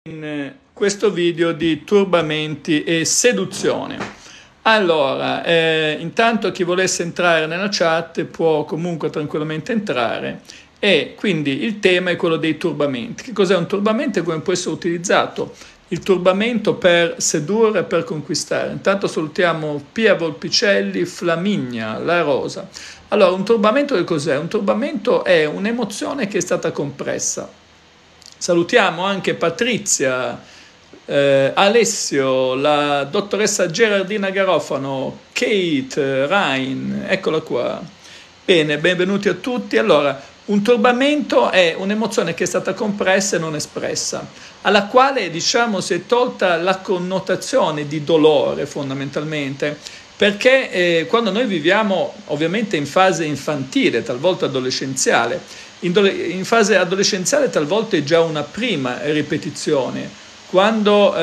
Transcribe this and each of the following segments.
In questo video di turbamenti e seduzione. Allora, intanto chi volesse entrare nella chat può comunque tranquillamente entrare, e quindi il tema è quello dei turbamenti. Che cos'è un turbamento e come può essere utilizzato il turbamento per sedurre e per conquistare? Intanto salutiamo Pia Volpicelli, Flaminia, La Rosa. Allora, un turbamento che cos'è? Un turbamento è un'emozione che è stata compressa. Salutiamo anche Patrizia, Alessio, la dottoressa Gerardina Garofano, Kate, Ryan, eccola qua. Bene, benvenuti a tutti. Allora, un turbamento è un'emozione che è stata compressa e non espressa, alla quale, diciamo, si è tolta la connotazione di dolore fondamentalmente, perché quando noi viviamo ovviamente in fase infantile, talvolta adolescenziale, in fase adolescenziale talvolta è già una prima ripetizione, quando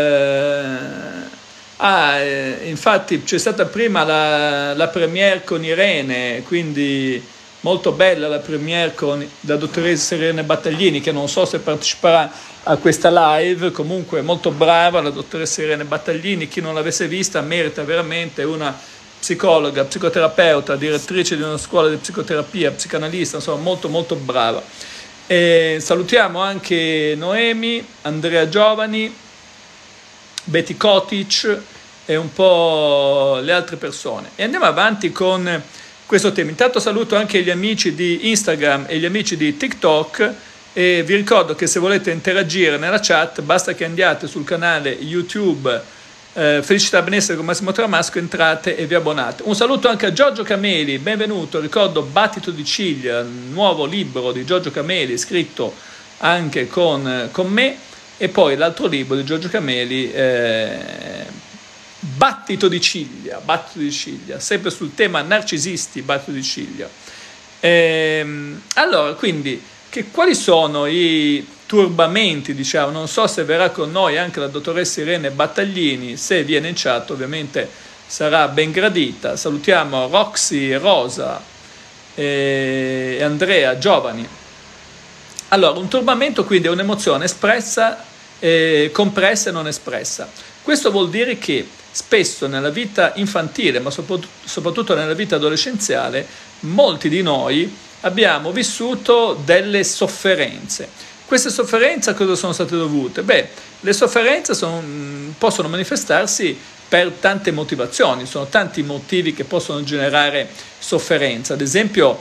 infatti c'è stata prima la premiere con Irene, quindi molto bella la premiere con la dottoressa Irene Battaglini, che non so se parteciperà a questa live, comunque molto brava la dottoressa Irene Battaglini. Chi non l'avesse vista merita veramente, una psicologa, psicoterapeuta, direttrice di una scuola di psicoterapia, psicanalista, insomma molto molto brava. E salutiamo anche Noemi, Andrea Giovani, Betty Kotic e un po' le altre persone. E andiamo avanti con questo tema. Intanto saluto anche gli amici di Instagram e gli amici di TikTok, e vi ricordo che se volete interagire nella chat basta che andiate sul canale YouTube Felicità Benessere con Massimo Tramasco, entrate e vi abbonate. Un saluto anche a Giorgio Cameli, benvenuto. Ricordo Battito di ciglia, nuovo libro di Giorgio Cameli, scritto anche con me, e poi l'altro libro di Giorgio Cameli, Battito di ciglia, sempre sul tema narcisisti, Battito di ciglia. Allora, quindi, quali sono i turbamenti, diciamo? Non so se verrà con noi anche la dottoressa Irene Battaglini. Se viene in chat ovviamente sarà ben gradita. Salutiamo Roxy, Rosa e Andrea Giovani. Allora, un turbamento quindi è un'emozione espressa, compressa e non espressa. Questo vuol dire che spesso nella vita infantile, ma soprattutto nella vita adolescenziale, molti di noi abbiamo vissuto delle sofferenze. Queste sofferenze a cosa sono state dovute? Beh, le sofferenze possono manifestarsi per tante motivazioni, sono tanti motivi che possono generare sofferenza. Ad esempio,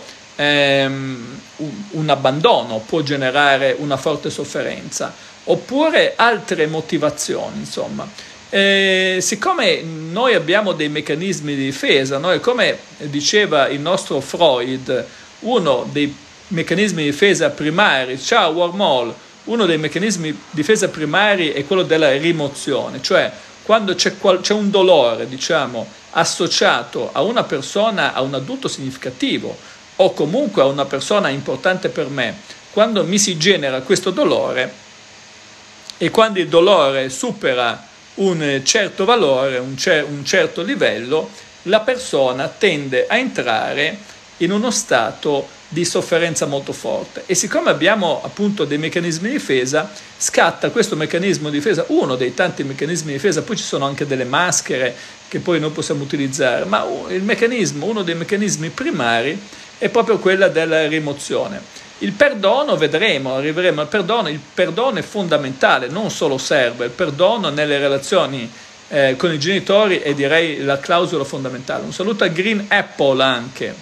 un abbandono può generare una forte sofferenza, oppure altre motivazioni, insomma. Siccome noi abbiamo dei meccanismi di difesa, noi, come diceva il nostro Freud, uno dei meccanismi di difesa primari, ciao Wormhole, uno dei meccanismi di difesa primari è quello della rimozione, cioè quando c'è un dolore, diciamo, associato a una persona, a un adulto significativo o comunque a una persona importante per me, quando mi si genera questo dolore e quando il dolore supera un certo valore, un certo livello, la persona tende a entrare in uno stato di sofferenza molto forte. E siccome abbiamo appunto dei meccanismi di difesa, scatta questo meccanismo di difesa, uno dei tanti meccanismi di difesa, poi ci sono anche delle maschere che poi noi possiamo utilizzare, ma uno dei meccanismi primari è proprio quella della rimozione. Il perdono, vedremo, arriveremo al perdono. Il perdono è fondamentale, non solo serve, il perdono nelle relazioni con i genitori è, direi, la clausola fondamentale. Un saluto a Green Apple anche.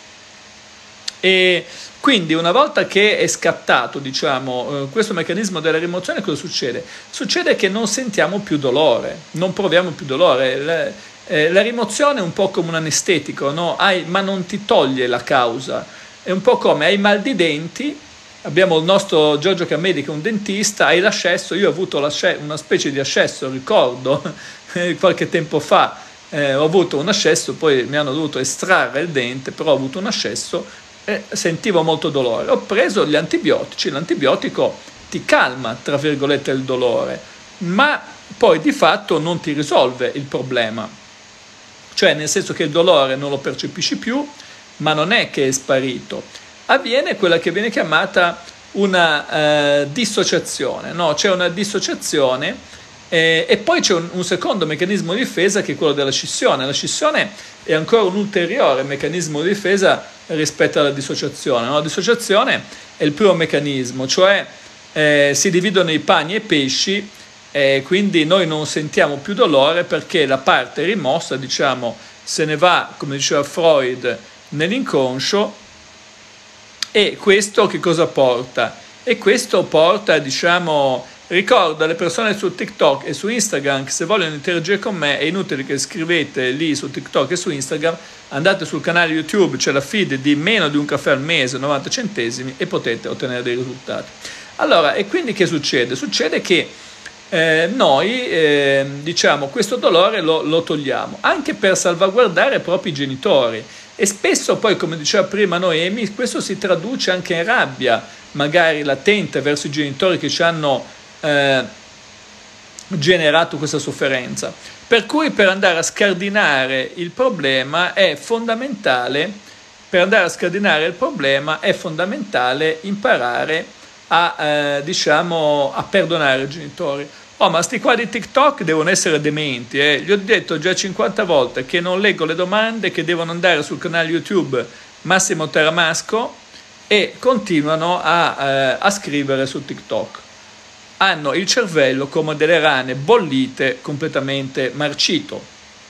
E quindi una volta che è scattato, diciamo, questo meccanismo della rimozione, cosa succede? Succede che non sentiamo più dolore, non proviamo più dolore. La rimozione è un po' come un anestetico, no? Ma non ti toglie la causa. È un po' come hai mal di denti, abbiamo il nostro Giorgio Cameli che è un dentista, hai l'ascesso. Io ho avuto una specie di ascesso, ricordo, qualche tempo fa, ho avuto un ascesso, poi mi hanno dovuto estrarre il dente, però ho avuto un ascesso, sentivo molto dolore, ho preso gli antibiotici, l'antibiotico ti calma, tra virgolette, il dolore, ma poi di fatto non ti risolve il problema, cioè nel senso che il dolore non lo percepisci più, ma non è che è sparito. Avviene quella che viene chiamata una dissociazione, no? C'è una dissociazione e poi c'è un secondo meccanismo di difesa che è quello della scissione. La scissione è ancora un ulteriore meccanismo di difesa rispetto alla dissociazione, no? La dissociazione è il primo meccanismo, cioè si dividono i pani e i pesci, quindi noi non sentiamo più dolore perché la parte rimossa, diciamo, se ne va, come diceva Freud, nell'inconscio. E questo che cosa porta? E questo porta, diciamo, ricordo alle persone su TikTok e su Instagram che se vogliono interagire con me è inutile che scrivete lì su TikTok e su Instagram, andate sul canale YouTube, c'è la feed di meno di un caffè al mese, 90 centesimi, e potete ottenere dei risultati. Allora, e quindi che succede? Succede che noi diciamo questo dolore lo togliamo anche per salvaguardare i propri genitori, e spesso poi, come diceva prima Noemi, questo si traduce anche in rabbia magari latente verso i genitori che ci hanno generato questa sofferenza, per cui per andare a scardinare il problema è fondamentale imparare a perdonare i genitori. Oh, ma sti qua di TikTok devono essere dementi, Gli ho detto già 50 volte che non leggo le domande, che devono andare sul canale YouTube Massimo Teramasco, e continuano a scrivere su TikTok. Hanno il cervello come delle rane bollite, completamente marcito.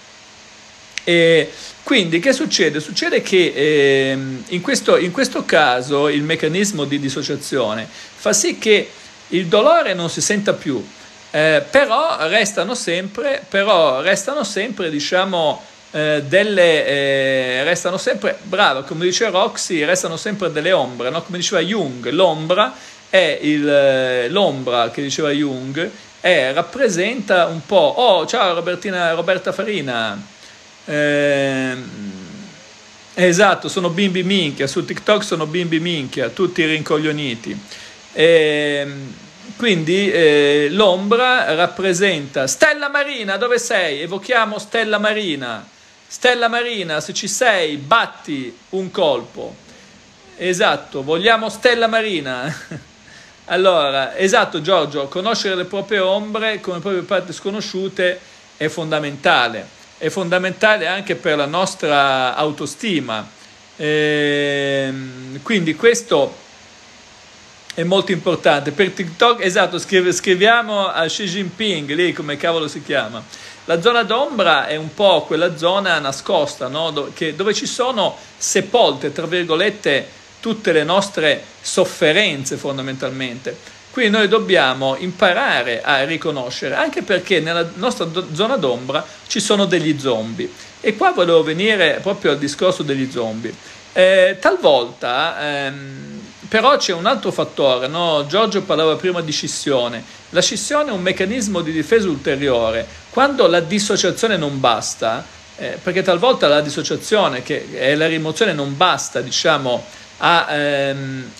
E quindi che succede? Succede che in questo caso il meccanismo di dissociazione fa sì che il dolore non si senta più, però restano sempre diciamo restano sempre, brava, come dice Roxy, restano sempre delle ombre, no? Come diceva Jung, l'ombra l'ombra che diceva Jung rappresenta un po', oh ciao Roberta Farina, esatto, sono bimbi minchia, su TikTok sono bimbi minchia, tutti rincoglioniti. Quindi l'ombra rappresenta Stella Marina, dove sei? Evochiamo Stella Marina. Stella Marina, se ci sei, batti un colpo. Esatto, vogliamo Stella Marina. Allora, esatto Giorgio, conoscere le proprie ombre come le proprie parti sconosciute è fondamentale anche per la nostra autostima. Quindi questo è molto importante. Per TikTok, esatto, scriviamo a Xi Jinping, lì come cavolo si chiama. La zona d'ombra è un po' quella zona nascosta, no? dove ci sono sepolte, tra virgolette, tutte le nostre sofferenze fondamentalmente. Quindi noi dobbiamo imparare a riconoscere, anche perché nella nostra zona d'ombra ci sono degli zombie. E qua volevo venire proprio al discorso degli zombie. Talvolta però c'è un altro fattore, no? Giorgio parlava prima di scissione. La scissione è un meccanismo di difesa ulteriore. Quando la dissociazione non basta, perché talvolta la dissociazione, che è la rimozione, non basta, diciamo, a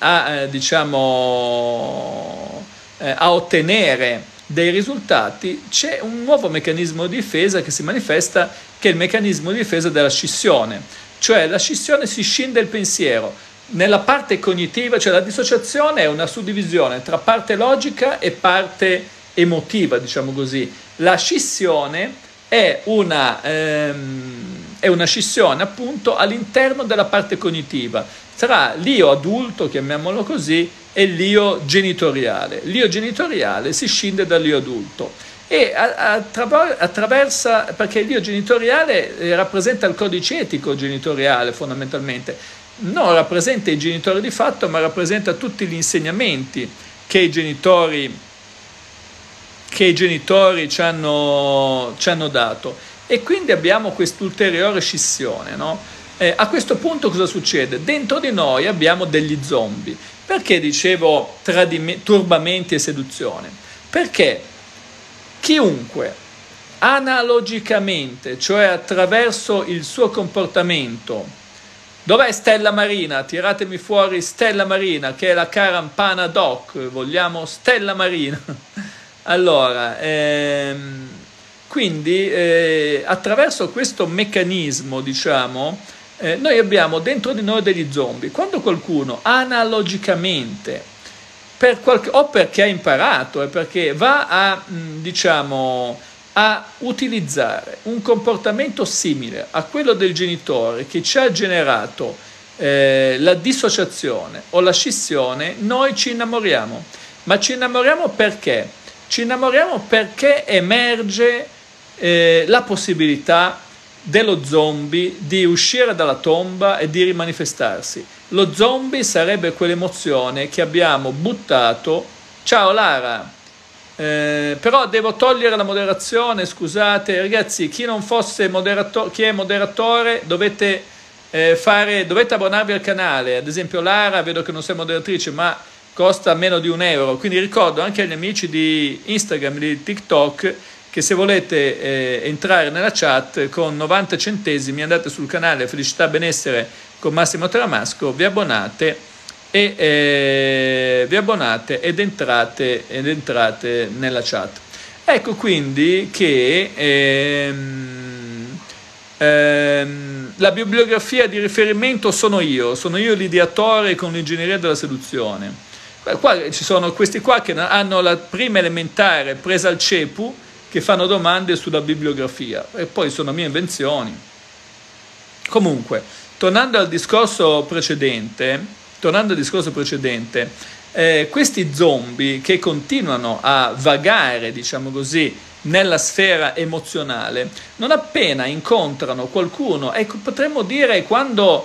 ottenere dei risultati, c'è un nuovo meccanismo di difesa che si manifesta, che è il meccanismo di difesa della scissione. Cioè la scissione si scinde il pensiero. Nella parte cognitiva, cioè la dissociazione è una suddivisione tra parte logica e parte emotiva, diciamo così. La scissione è una scissione appunto all'interno della parte cognitiva, tra l'io adulto, chiamiamolo così, e l'io genitoriale. L'io genitoriale si scinde dall'io adulto e attraversa, perché l'io genitoriale rappresenta il codice etico genitoriale fondamentalmente. Non rappresenta i genitori di fatto, ma rappresenta tutti gli insegnamenti che i genitori ci hanno dato. E quindi abbiamo quest'ulteriore scissione, no? A questo punto cosa succede? Dentro di noi abbiamo degli zombie. Perché dicevo turbamenti e seduzione? Perché chiunque analogicamente, cioè attraverso il suo comportamento. Dov'è Stella Marina? Tiratemi fuori Stella Marina, che è la Carampana Doc, vogliamo Stella Marina. Allora, quindi attraverso questo meccanismo, diciamo, noi abbiamo dentro di noi degli zombie. Quando qualcuno analogicamente o perché ha imparato, perché va a, diciamo, a utilizzare un comportamento simile a quello del genitore che ci ha generato la dissociazione o la scissione, noi ci innamoriamo. Ma ci innamoriamo perché? Ci innamoriamo perché emerge la possibilità dello zombie di uscire dalla tomba e di rimanifestarsi. Lo zombie sarebbe quell'emozione che abbiamo buttato. Ciao Lara, però devo togliere la moderazione, scusate ragazzi, chi non fosse chi è moderatore dovete abbonarvi al canale. Ad esempio Lara, vedo che non sei moderatrice, ma costa meno di €1, quindi ricordo anche agli amici di Instagram, di TikTok, che se volete entrare nella chat con 90 centesimi andate sul canale Felicità Benessere con Massimo Teramasco, vi abbonate ed entrate nella chat. Ecco quindi che la bibliografia di riferimento sono io l'ideatore con l'ingegneria della seduzione. Qua ci sono questi qua che hanno la prima elementare presa al CEPU, che fanno domande sulla bibliografia, e poi sono mie invenzioni. Comunque, tornando al discorso precedente, questi zombie che continuano a vagare, diciamo così, nella sfera emozionale, non appena incontrano qualcuno, ecco, potremmo dire quando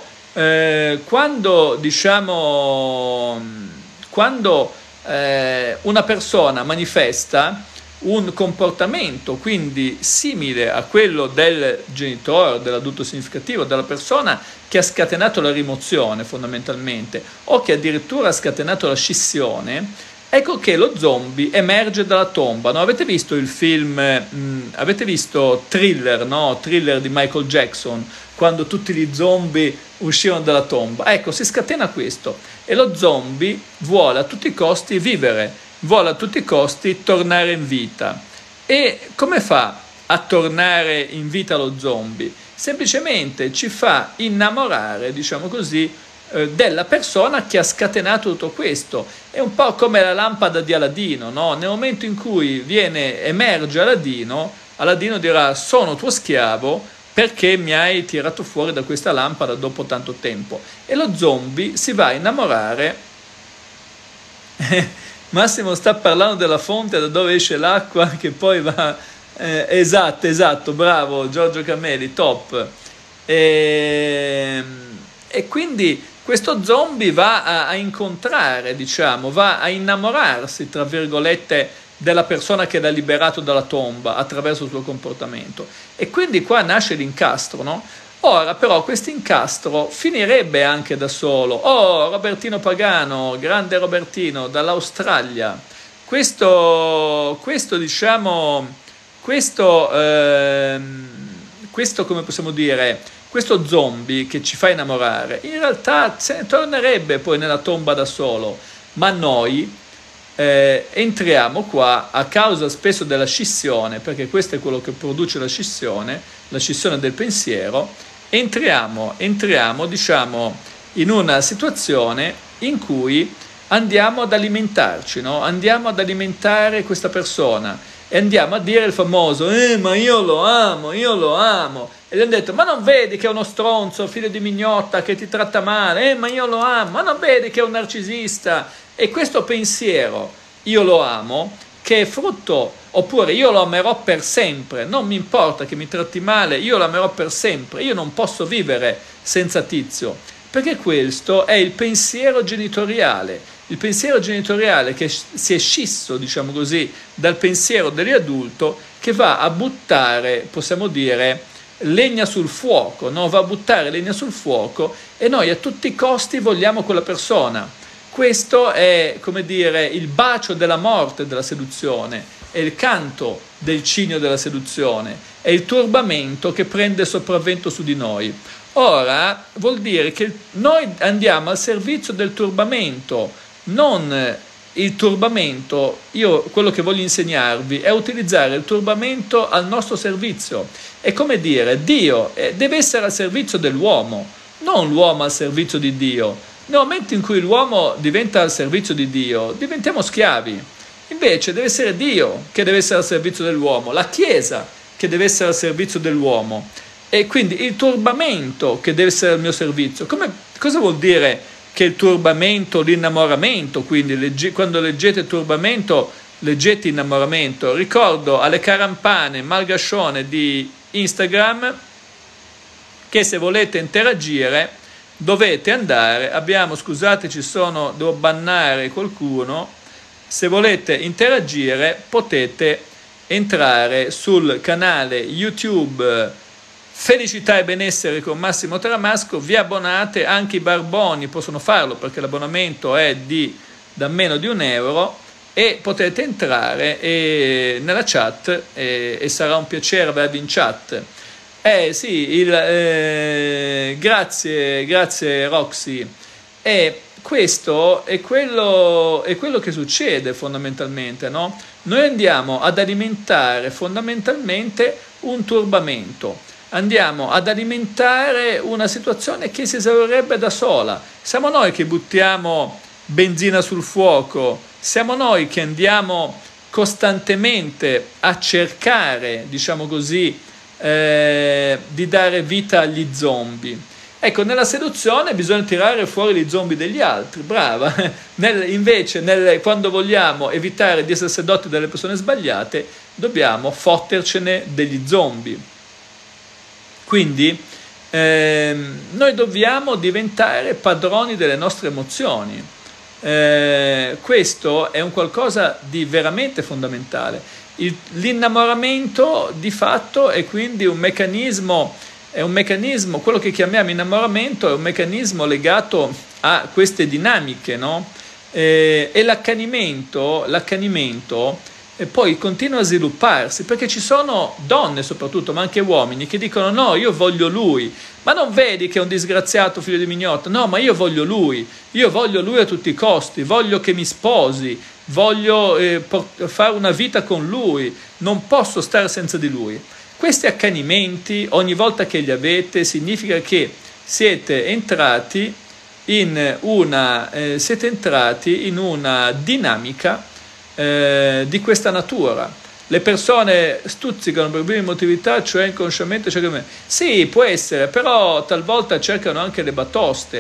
una persona manifesta un comportamento quindi simile a quello del genitore, dell'adulto significativo, della persona che ha scatenato la rimozione fondamentalmente, o che addirittura ha scatenato la scissione, ecco che lo zombie emerge dalla tomba. No? Avete visto il film, avete visto Thriller, no? Thriller di Michael Jackson, quando tutti gli zombie uscivano dalla tomba? Ecco, si scatena questo e lo zombie vuole a tutti i costi vivere, vuole a tutti i costi tornare in vita. E come fa a tornare in vita lo zombie? Semplicemente ci fa innamorare, diciamo così, della persona che ha scatenato tutto questo. È un po' come la lampada di Aladino, no? Nel momento in cui emerge Aladino dirà: sono tuo schiavo perché mi hai tirato fuori da questa lampada dopo tanto tempo. E lo zombie si va a innamorare. Massimo sta parlando della fonte da dove esce l'acqua che poi va... esatto, bravo Giorgio Cameli, top. E quindi questo zombie va a incontrare, diciamo, va a innamorarsi, tra virgolette, della persona che l'ha liberato dalla tomba attraverso il suo comportamento. E quindi qua nasce l'incastro, no? Ora però questo incastro finirebbe anche da solo. Oh, Robertino Pagano, grande Robertino, dall'Australia. Questo come possiamo dire, questo zombie che ci fa innamorare, in realtà se ne tornerebbe poi nella tomba da solo, ma noi entriamo qua a causa spesso della scissione, perché questo è quello che produce la scissione del pensiero. Entriamo, diciamo, in una situazione in cui andiamo ad alimentarci, no? Andiamo ad alimentare questa persona e andiamo a dire il famoso ma io lo amo, e gli hanno detto: ma non vedi che è uno stronzo, figlio di mignotta, che ti tratta male, ma io lo amo, ma non vedi che è un narcisista. E questo pensiero, io lo amo, che è frutto, oppure io lo amerò per sempre, non mi importa che mi tratti male, io lo amerò per sempre, io non posso vivere senza Tizio, perché questo è il pensiero genitoriale che si è scisso, diciamo così, dal pensiero dell'adulto, che va a buttare, possiamo dire, legna sul fuoco, no? Va a buttare legna sul fuoco e noi a tutti i costi vogliamo quella persona. Questo è, come dire, il bacio della morte della seduzione, è il canto del cigno della seduzione, è il turbamento che prende sopravvento su di noi. Ora vuol dire che noi andiamo al servizio del turbamento, non il turbamento. Io quello che voglio insegnarvi è utilizzare il turbamento al nostro servizio. È come dire, Dio deve essere al servizio dell'uomo, non l'uomo al servizio di Dio. Nel momento in cui l'uomo diventa al servizio di Dio, diventiamo schiavi. Invece deve essere Dio che deve essere al servizio dell'uomo, la Chiesa che deve essere al servizio dell'uomo, e quindi il turbamento che deve essere al mio servizio. Cosa vuol dire che il turbamento, l'innamoramento? Quindi quando leggete turbamento, leggete innamoramento. Ricordo alle carampane malgascione di Instagram che se volete interagire dovete andare, scusate, devo bannare qualcuno. Se volete interagire potete entrare sul canale YouTube Felicità e Benessere con Massimo Taramasco, vi abbonate, anche i barboni possono farlo perché l'abbonamento è da meno di €1, e potete entrare nella chat e sarà un piacere avervi in chat. Sì, grazie Roxy. E questo è quello che succede fondamentalmente, no? Noi andiamo ad alimentare fondamentalmente un turbamento, andiamo ad alimentare una situazione che si esaurirebbe da sola. Siamo noi che buttiamo benzina sul fuoco, siamo noi che andiamo costantemente a cercare, diciamo così, di dare vita agli zombie. Ecco, nella seduzione bisogna tirare fuori gli zombie degli altri, brava. Invece, quando vogliamo evitare di essere sedotti dalle persone sbagliate, dobbiamo fottercene degli zombie. Quindi noi dobbiamo diventare padroni delle nostre emozioni. Questo è un qualcosa di veramente fondamentale. L'innamoramento di fatto è quindi un meccanismo, quello che chiamiamo innamoramento è un meccanismo legato a queste dinamiche, no? E l'accanimento poi continua a svilupparsi, perché ci sono donne soprattutto, ma anche uomini, che dicono no, io voglio lui, ma non vedi che è un disgraziato figlio di mignotta? No, ma io voglio lui a tutti i costi, voglio che mi sposi, voglio fare una vita con lui, non posso stare senza di lui. Questi accanimenti, ogni volta che li avete, significa che siete entrati in una dinamica di questa natura. Le persone stuzzicano per problemi di emotività, cioè inconsciamente cercano. Sì, può essere, però talvolta cercano anche le batoste.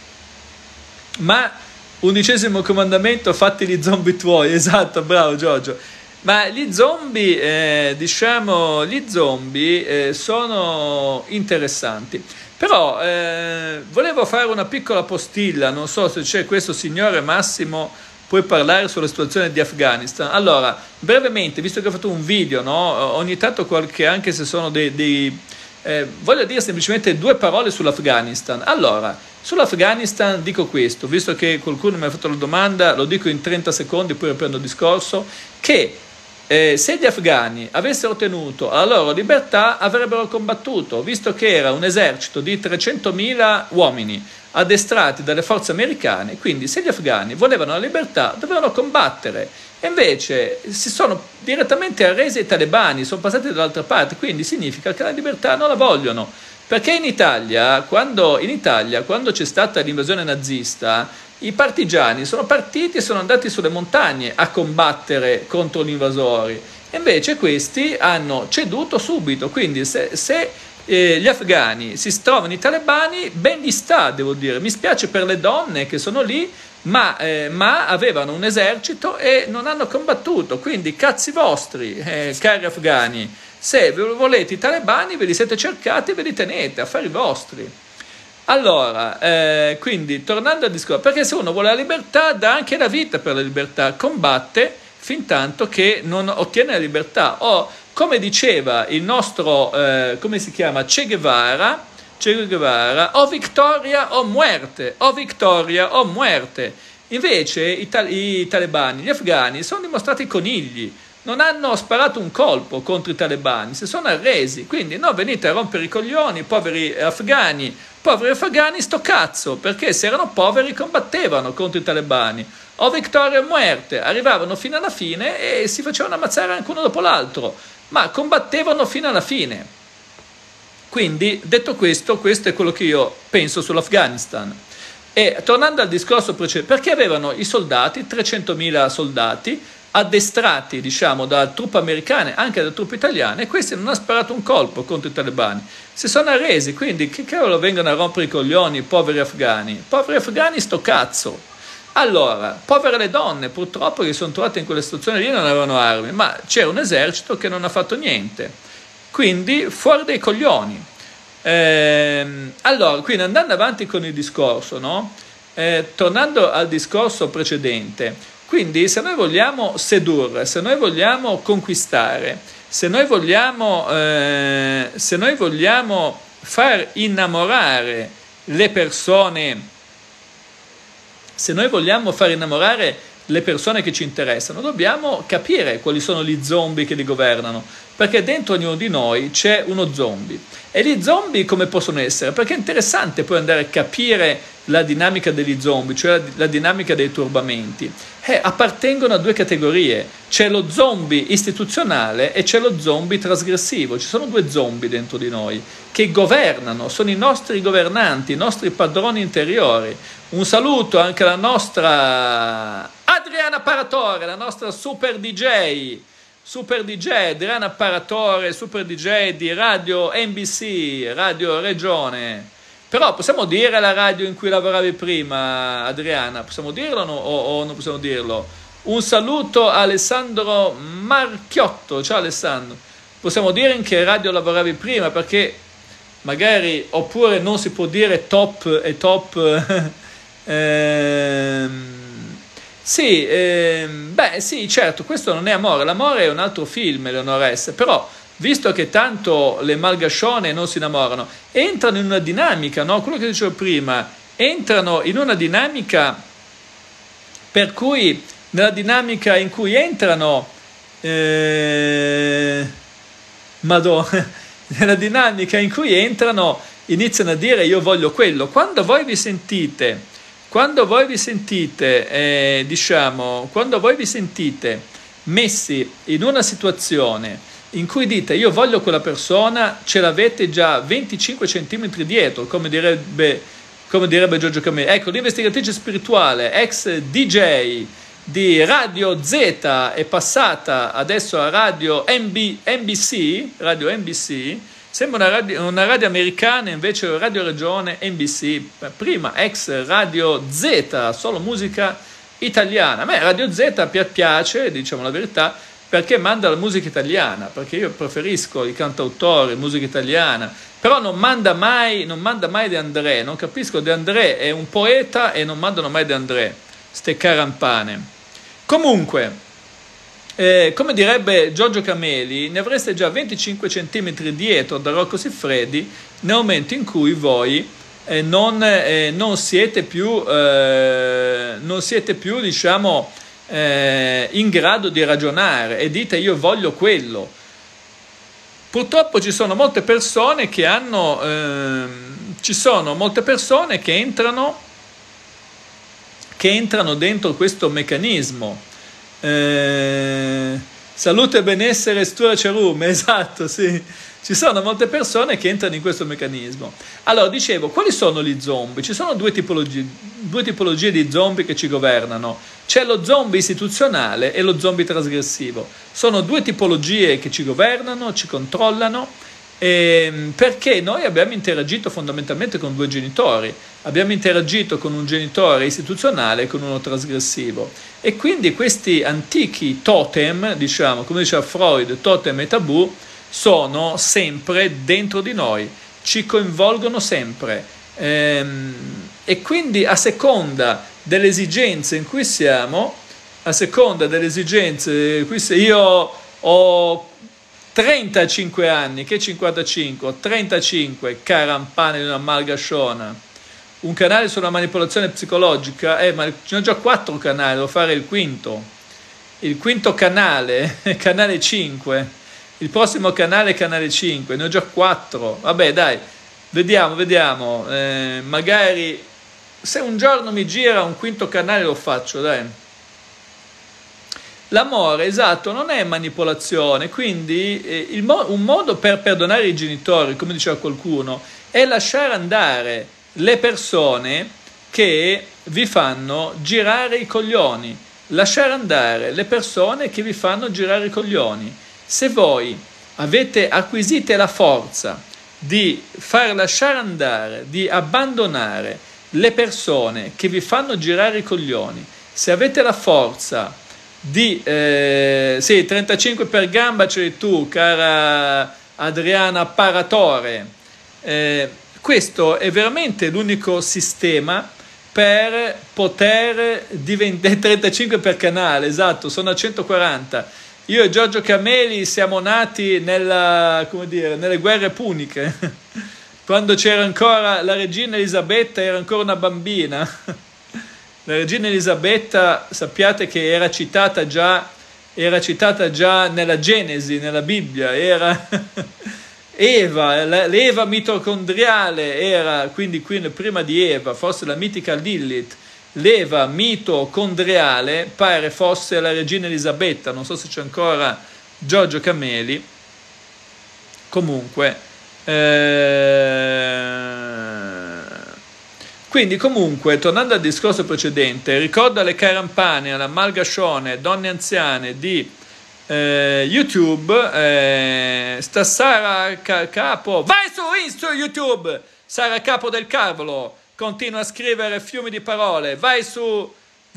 Ma 11° comandamento, fatti gli zombie tuoi. Esatto, bravo Giorgio. Ma gli zombie, sono interessanti. Però volevo fare una piccola postilla, non so se c'è questo signore Massimo, puoi parlare sulla situazione di Afghanistan. Allora, brevemente, visto che ho fatto un video, no? Ogni tanto anche se sono voglio dire semplicemente 2 parole sull'Afghanistan. Allora, sull'Afghanistan dico questo, visto che qualcuno mi ha fatto la domanda, lo dico in 30 secondi, poi riprendo il discorso, che se gli afghani avessero ottenuto la loro libertà avrebbero combattuto, visto che era un esercito di 300.000 uomini addestrati dalle forze americane, quindi se gli afghani volevano la libertà dovevano combattere, e invece si sono direttamente arresi ai talebani, sono passati dall'altra parte, quindi significa che la libertà non la vogliono, perché in Italia quando c'è stata l'invasione nazista, i partigiani sono partiti e sono andati sulle montagne a combattere contro gli invasori, e invece questi hanno ceduto subito. Quindi se gli afghani si trovano i talebani, ben gli sta, devo dire. Mi spiace per le donne che sono lì, ma avevano un esercito e non hanno combattuto, quindi cazzi vostri, cari afghani. Se volete i talebani ve li siete cercati e ve li tenete, affari vostri. Allora, quindi tornando al discorso, perché se uno vuole la libertà dà anche la vita per la libertà, combatte fin tanto che non ottiene la libertà. O come diceva il nostro, come si chiama, Che Guevara, o vittoria o muerte, o vittoria o muerte. Invece i talebani, gli afghani, sono dimostrati conigli, non hanno sparato un colpo contro i talebani, si sono arresi, quindi no, venite a rompere i coglioni, poveri afghani, sto cazzo, perché se erano poveri combattevano contro i talebani, o vittoria o muerte, arrivavano fino alla fine e si facevano ammazzare anche uno dopo l'altro, ma combattevano fino alla fine. Quindi, detto questo è quello che io penso sull'Afghanistan. E tornando al discorso precedente, perché avevano i soldati, 300.000 soldati, addestrati, diciamo, da truppe americane, anche da truppe italiane, e questi non hanno sparato un colpo contro i talebani. Si sono arresi, quindi che cavolo vengono a rompere i coglioni i poveri afghani? Poveri afghani sto cazzo! Allora, povere le donne, purtroppo, che sono trovate in quelle situazioni lì non avevano armi, ma c'era un esercito che non ha fatto niente. Quindi, fuori dai coglioni. Allora, quindi andando avanti con il discorso, no? Tornando al discorso precedente, quindi se noi vogliamo sedurre, se noi vogliamo conquistare, se noi vogliamo far innamorare le persone, se noi vogliamo far innamorare le persone che ci interessano, dobbiamo capire quali sono gli zombie che li governano, perché dentro ognuno di noi c'è uno zombie. E gli zombie come possono essere? Perché è interessante poi andare a capire la dinamica degli zombie, cioè la dinamica dei turbamenti. Appartengono a due categorie, c'è lo zombie istituzionale e c'è lo zombie trasgressivo. Ci sono due zombie dentro di noi che governano, sono i nostri governanti, i nostri padroni interiori. Un saluto anche alla nostra Adriana Paratore, la nostra super DJ Adriana Paratore, super DJ di Radio NBC, Radio Regione. Però possiamo dire la radio in cui lavoravi prima, Adriana? Possiamo dirlo o non possiamo dirlo? Un saluto a Alessandro Marchiotto. Ciao Alessandro. Possiamo dire in che radio lavoravi prima? Perché magari, oppure non si può dire top e top. Sì, beh sì, certo, questo non è amore. L'amore è un altro film, Leonoressa, però visto che tanto le malgascione non si innamorano, entrano in una dinamica, no? Quello che dicevo prima, entrano in una dinamica per cui, nella dinamica in cui entrano, nella dinamica in cui entrano, iniziano a dire io voglio quello. Quando voi vi sentite, messi in una situazione in cui dite io voglio quella persona, ce l'avete già 25 centimetri dietro, come direbbe Giorgio Camelli. Ecco, l'investigatrice spirituale, ex DJ di Radio Z, è passata adesso a Radio NBC, sembra una radio americana, invece Radio Regione NBC, prima ex Radio Z, solo musica italiana. A me Radio Z piace, diciamo la verità, perché manda la musica italiana, perché io preferisco i cantautori, musica italiana, però non manda mai De André, non capisco, De André è un poeta e non mandano mai De André, ste carampane. Comunque, come direbbe Giorgio Camelli, ne avreste già 25 centimetri dietro da Rocco Siffredi nel momento in cui voi non siete più, diciamo, in grado di ragionare e dite io voglio quello. Purtroppo ci sono molte persone che entrano dentro questo meccanismo. Salute, benessere, stura cerume, esatto, sì. Ci sono molte persone che entrano in questo meccanismo. Allora, dicevo, quali sono gli zombie? Ci sono due tipologie di zombie che ci governano. C'è lo zombie istituzionale e lo zombie trasgressivo. Sono due tipologie che ci governano, ci controllano, perché noi abbiamo interagito fondamentalmente con due genitori. Abbiamo interagito con un genitore istituzionale e con uno trasgressivo. E quindi questi antichi totem, diciamo, come diceva Freud, totem e tabù, sono sempre dentro di noi, ci coinvolgono sempre, e quindi a seconda delle esigenze in cui siamo, io ho 35 anni, che 55, ho 35, carampane di una malgasciona, un canale sulla manipolazione psicologica, ma ce ne ho già 4 canali, devo fare il quinto canale, canale 5. Il prossimo canale è canale 5, ne ho già 4. Vabbè, dai, vediamo. Magari se un giorno mi gira un quinto canale lo faccio, dai. L'amore, esatto, non è manipolazione, quindi un modo per perdonare i genitori, come diceva qualcuno, è lasciare andare le persone che vi fanno girare i coglioni, lasciare andare le persone che vi fanno girare i coglioni. Se voi acquisite la forza di far lasciare andare, di abbandonare le persone che vi fanno girare i coglioni, se avete la forza di 35 per gamba ce l'hai tu, cara Adriana Paratore, questo è veramente l'unico sistema per poter diventare 35 per canale, esatto, sono a 140. Io e Giorgio Cameli siamo nati nelle guerre puniche, quando c'era ancora la regina Elisabetta, era ancora una bambina. La regina Elisabetta, sappiate che era citata già nella Genesi, nella Bibbia, era Eva, l'Eva mitocondriale era, quindi prima di Eva, forse la mitica Lilith, l'Eva mitocondriale pare fosse la regina Elisabetta, non so se c'è ancora Giorgio Cameli, comunque, quindi comunque, tornando al discorso precedente, ricordo alle carampane, alla malgascione, donne anziane di YouTube, sta Sara Capo, vai su YouTube, Sara Capo del Cavolo, continua a scrivere fiumi di parole, vai su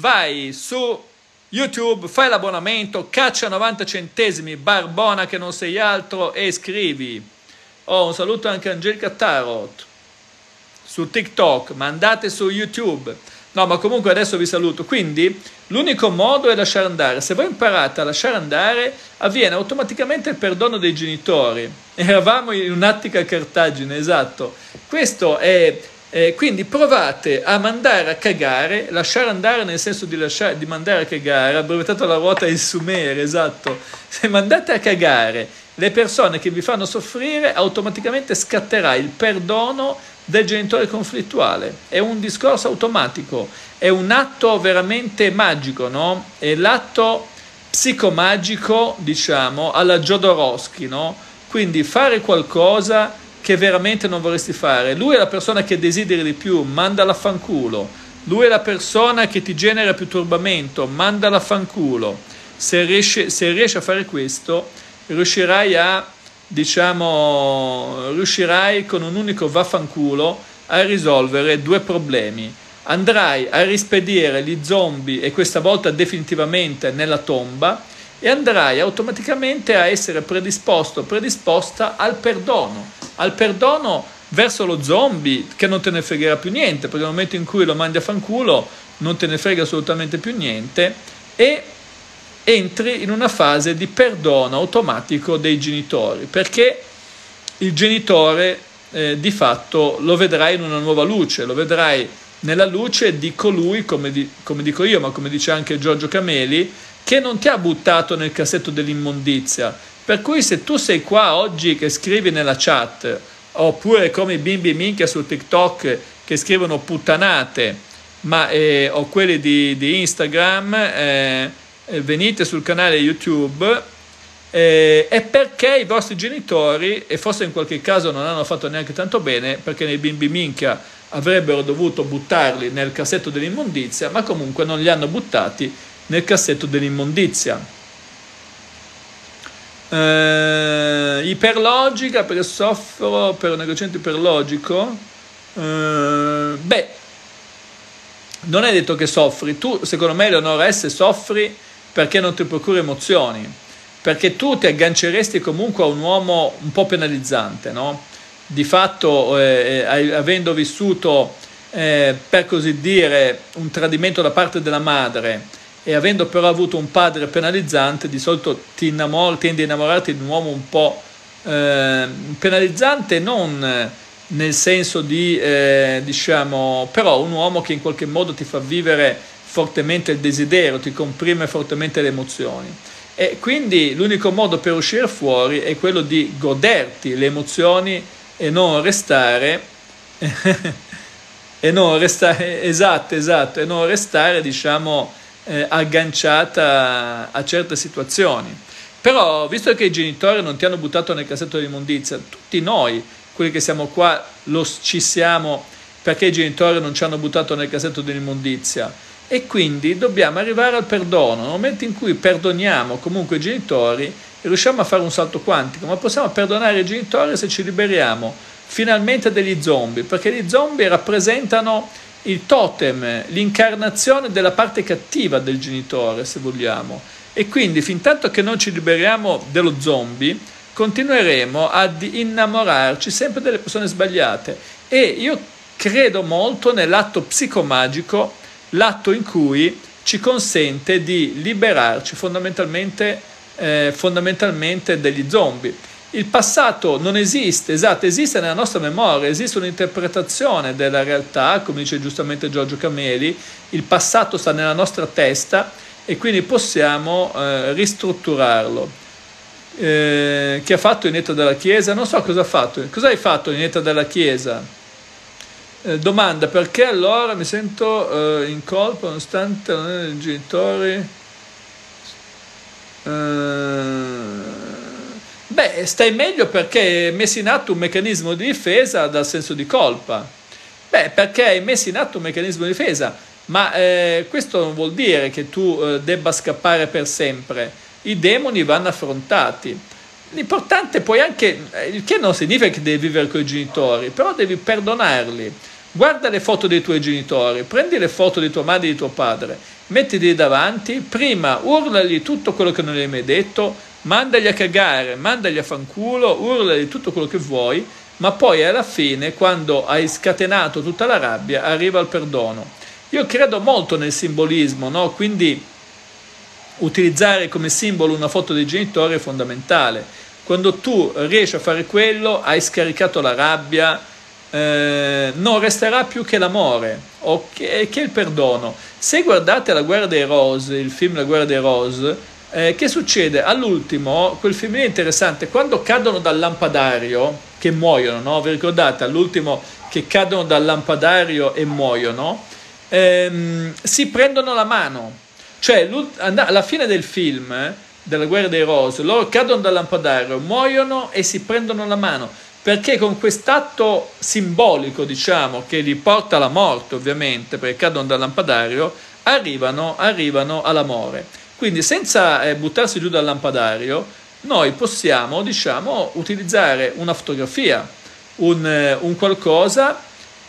YouTube, fai l'abbonamento, caccia 90 centesimi, barbona che non sei altro, e scrivi. Un saluto anche a Angelica Tarot su TikTok, ma andate su YouTube. No, ma comunque adesso vi saluto. Quindi l'unico modo è lasciare andare. Se voi imparate a lasciare andare, avviene automaticamente il perdono dei genitori. Eravamo in un'attica Cartagine, esatto. Questo è quindi provate a mandare a cagare, lasciare andare nel senso di mandare a cagare, abbreviato la ruota il Sumere, esatto. Se mandate a cagare le persone che vi fanno soffrire, automaticamente scatterà il perdono del genitore conflittuale. È un discorso automatico, è un atto veramente magico, no? È l'atto psicomagico, diciamo, alla Jodorowsky, no? Quindi fare qualcosa che veramente non vorresti fare. Lui è la persona che desideri di più, mandala a fanculo. Lui è la persona che ti genera più turbamento, mandala a fanculo. Se riesci a fare questo, riuscirai con un unico vaffanculo a risolvere due problemi. Andrai a rispedire gli zombie, e questa volta definitivamente, nella tomba, e andrai automaticamente a essere predisposta al perdono verso lo zombie, che non te ne fregherà più niente, perché nel momento in cui lo mandi a fanculo non te ne frega assolutamente più niente, e entri in una fase di perdono automatico dei genitori, perché il genitore di fatto lo vedrai in una nuova luce, lo vedrai nella luce di colui, come dico io, ma come dice anche Giorgio Cameli, che non ti ha buttato nel cassetto dell'immondizia. Per cui se tu sei qua oggi che scrivi nella chat, oppure come i bimbi minchia su TikTok che scrivono puttanate, o quelli di Instagram, venite sul canale YouTube, è perché i vostri genitori, e forse in qualche caso non hanno fatto neanche tanto bene, perché nei bimbi minchia avrebbero dovuto buttarli nel cassetto dell'immondizia, ma comunque non li hanno buttati nel cassetto dell'immondizia. Iperlogica, perché soffro per un negociante iperlogico. Non è detto che soffri. Tu, secondo me, Leonora S, soffri perché non ti procura emozioni, perché tu ti agganceresti comunque a un uomo un po' penalizzante, no? Di fatto, avendo vissuto, per così dire, un tradimento da parte della madre, e avendo però avuto un padre penalizzante, di solito tendi a innamorarti di un uomo un po' penalizzante, non nel senso di, diciamo, però un uomo che in qualche modo ti fa vivere fortemente il desiderio, ti comprime fortemente le emozioni. E quindi l'unico modo per uscire fuori è quello di goderti le emozioni e non restare esatto, e non restare, diciamo, agganciata a certe situazioni. Però, visto che i genitori non ti hanno buttato nel cassetto dell'immondizia, tutti noi, quelli che siamo qua, ci siamo perché i genitori non ci hanno buttato nel cassetto dell'immondizia, e quindi dobbiamo arrivare al perdono. Nel momento in cui perdoniamo comunque i genitori, riusciamo a fare un salto quantico, ma possiamo perdonare i genitori se ci liberiamo finalmente degli zombie, perché gli zombie rappresentano il totem, l'incarnazione della parte cattiva del genitore, se vogliamo, e quindi fin tanto che non ci liberiamo dello zombie continueremo ad innamorarci sempre delle persone sbagliate. E io credo molto nell'atto psicomagico, l'atto in cui ci consente di liberarci fondamentalmente degli zombie. Il passato non esiste, esatto, esiste nella nostra memoria, esiste un'interpretazione della realtà, come dice giustamente Giorgio Cameli, il passato sta nella nostra testa e quindi possiamo ristrutturarlo. Chi ha fatto Inetta della Chiesa? Non so cosa ha fatto. Cosa hai fatto Inetta della Chiesa? Domanda: perché allora mi sento in colpa nonostante i genitori? Beh, stai meglio perché hai messo in atto un meccanismo di difesa dal senso di colpa. Beh, perché hai messo in atto un meccanismo di difesa, ma questo non vuol dire che tu debba scappare per sempre. I demoni vanno affrontati. L'importante poi anche, il che non significa che devi vivere con i genitori, però devi perdonarli. Guarda le foto dei tuoi genitori, prendi le foto di tua madre e di tuo padre, mettili davanti, prima urlali tutto quello che non gli hai mai detto, mandagli a cagare, mandagli a fanculo, urlali tutto quello che vuoi, ma poi alla fine, quando hai scatenato tutta la rabbia, arriva il perdono. Io credo molto nel simbolismo, no? Quindi utilizzare come simbolo una foto dei genitori è fondamentale. Quando tu riesci a fare quello, hai scaricato la rabbia, non resterà più che l'amore che il perdono. Se guardate La Guerra dei Rose, il film La Guerra dei Rose, che succede? All'ultimo, quel film è interessante, quando cadono dal lampadario, che muoiono, no? Vi ricordate? All'ultimo che cadono dal lampadario e muoiono, si prendono la mano. Cioè, alla fine del film, della Guerra dei Rose, loro cadono dal lampadario, muoiono e si prendono la mano, perché con quest'atto simbolico, diciamo, che li porta alla morte, ovviamente, perché cadono dal lampadario, arrivano all'amore. Quindi, senza buttarsi giù dal lampadario, noi possiamo, diciamo, utilizzare una fotografia, un qualcosa,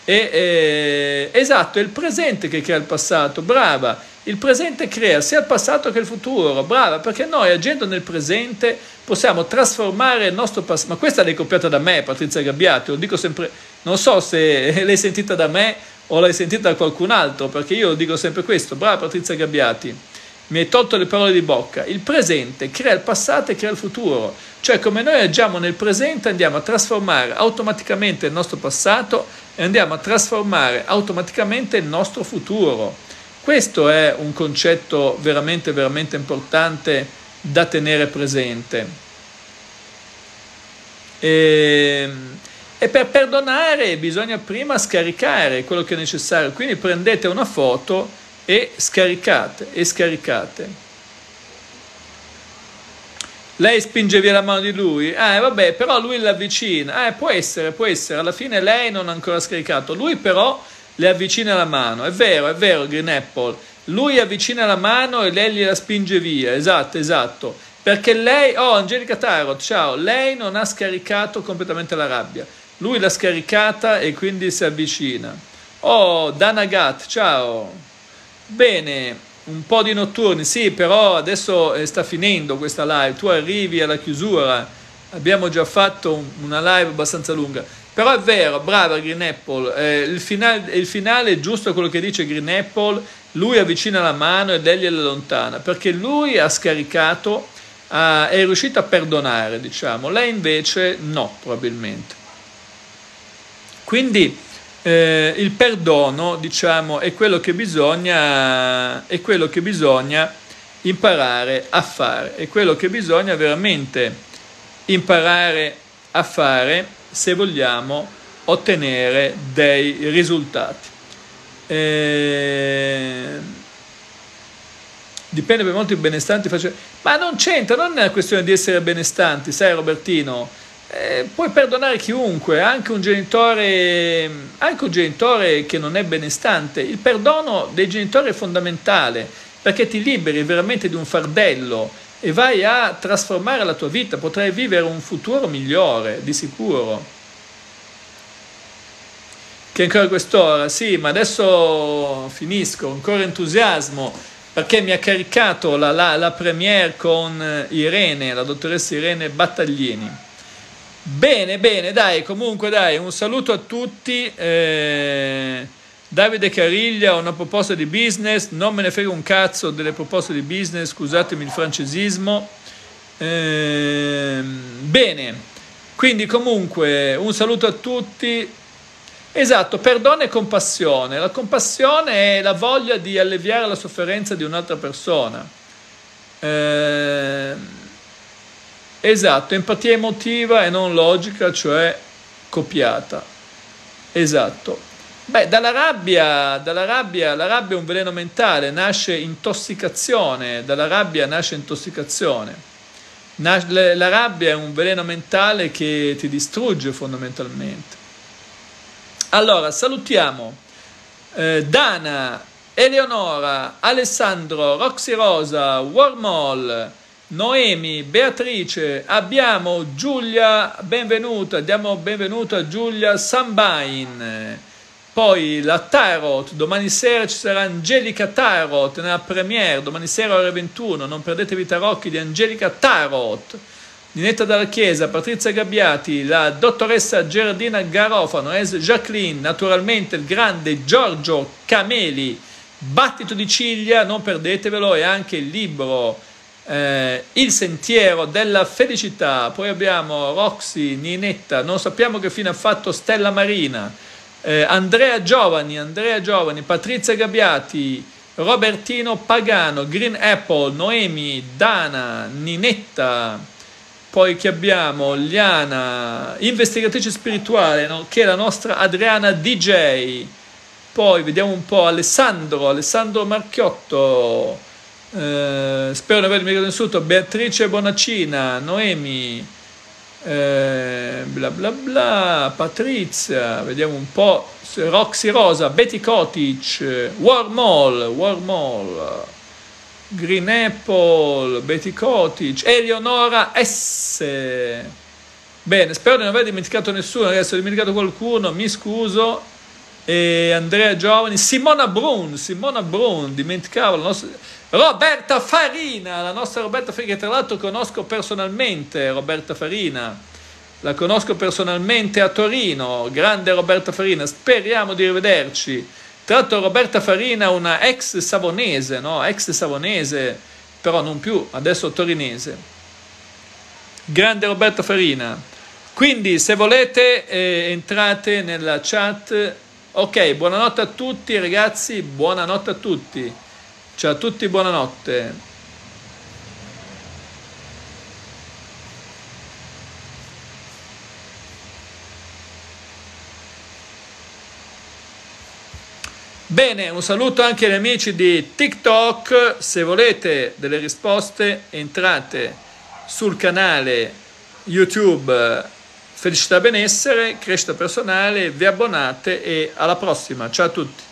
esatto, è il presente che crea il passato, brava. Il presente crea sia il passato che il futuro, brava, perché noi agendo nel presente possiamo trasformare il nostro passato. Ma questa l'hai copiata da me, Patrizia Gabbiati, lo dico sempre, non so se l'hai sentita da me o l'hai sentita da qualcun altro, perché io dico sempre questo, brava Patrizia Gabbiati, mi hai tolto le parole di bocca. Il presente crea il passato e crea il futuro, cioè come noi agiamo nel presente andiamo a trasformare automaticamente il nostro passato e andiamo a trasformare automaticamente il nostro futuro. Questo è un concetto veramente, veramente importante da tenere presente. E per perdonare bisogna prima scaricare quello che è necessario. Quindi prendete una foto e scaricate. Lei spinge via la mano di lui? Vabbè, però lui l'avvicina. Può essere. Alla fine lei non ha ancora scaricato. Lui però le avvicina la mano. È vero, Green Apple. Lui avvicina la mano e lei gliela spinge via. Esatto. Perché lei, Angelica Tarot, ciao, lei non ha scaricato completamente la rabbia. Lui l'ha scaricata e quindi si avvicina. Dana Gat, ciao. Bene, un po' di notturni, sì, però adesso sta finendo questa live. Tu arrivi alla chiusura. Abbiamo già fatto una live abbastanza lunga. Però è vero, brava Green Apple, il finale è giusto quello che dice Green Apple, lui avvicina la mano e lei gliela allontana, perché lui ha scaricato, è riuscito a perdonare, diciamo, lei invece no, probabilmente. Quindi il perdono, diciamo, è quello che bisogna imparare a fare, è quello che bisogna veramente imparare a fare se vogliamo ottenere dei risultati. Dipende per molti benestanti, ma non c'entra, non è una questione di essere benestanti, sai Robertino, puoi perdonare chiunque, anche un genitore che non è benestante. Il perdono dei genitori è fondamentale, perché ti liberi veramente di un fardello e vai a trasformare la tua vita, potrai vivere un futuro migliore, di sicuro. Che ancora quest'ora, sì, ma adesso finisco, ancora entusiasmo, perché mi ha caricato la premiere con Irene, la dottoressa Irene Battaglini. Bene, bene, dai, comunque dai, un saluto a tutti. Davide Cariglia, una proposta di business, non me ne frega un cazzo delle proposte di business, scusatemi il francesismo. Bene, quindi comunque un saluto a tutti. Esatto, perdono e compassione. La compassione è la voglia di alleviare la sofferenza di un'altra persona. Esatto, empatia emotiva e non logica, cioè copiata. Esatto. Beh, la rabbia è un veleno mentale, nasce intossicazione, dalla rabbia nasce intossicazione. La rabbia è un veleno mentale che ti distrugge fondamentalmente. Allora, salutiamo Dana, Eleonora, Alessandro, Roxy Rosa, Wormhole, Noemi, Beatrice, abbiamo Giulia, benvenuta, diamo benvenuto a Giulia Sambain, poi la Tarot, domani sera ci sarà Angelica Tarot nella premiere, domani sera ore 21, non perdetevi i tarocchi di Angelica Tarot, Ninetta dalla Chiesa, Patrizia Gabbiati, la dottoressa Gerardina Garofano, Jacqueline, naturalmente il grande Giorgio Cameli, Battito di Ciglia, non perdetevelo, e anche il libro Il sentiero della felicità. Poi abbiamo Roxy, Ninetta, non sappiamo che fine ha fatto Stella Marina, Andrea Giovani, Patrizia Gabbiati, Robertino Pagano, Green Apple, Noemi, Dana, Ninetta. Poi che abbiamo Liana, investigatrice spirituale, no? Che è la nostra Adriana DJ. Poi vediamo un po' Alessandro Marchiotto, spero di avermi riconosciuto, Beatrice Bonacina, Noemi, bla bla bla, Patrizia, vediamo un po', Roxy Rosa, Betty Kotic, Wormhole, Green Apple, Betty Kotic, Eleonora S. Bene, spero di non aver dimenticato nessuno, ragazzi, ho dimenticato qualcuno, mi scuso. E Andrea Giovani, Simona Brun, dimenticavo, la nostra Roberta Farina, che tra l'altro conosco personalmente, Roberta Farina, la conosco personalmente a Torino, grande Roberta Farina, speriamo di rivederci. Tra l'altro Roberta Farina, una ex savonese, no? Ex savonese, però non più, adesso torinese. Grande Roberta Farina. Quindi se volete entrate nella chat. Ok, buonanotte a tutti ragazzi, buonanotte a tutti. Ciao a tutti, buonanotte. Bene, un saluto anche agli amici di TikTok, se volete delle risposte entrate sul canale YouTube Felicità Benessere, Crescita Personale, vi abbonate e alla prossima, ciao a tutti.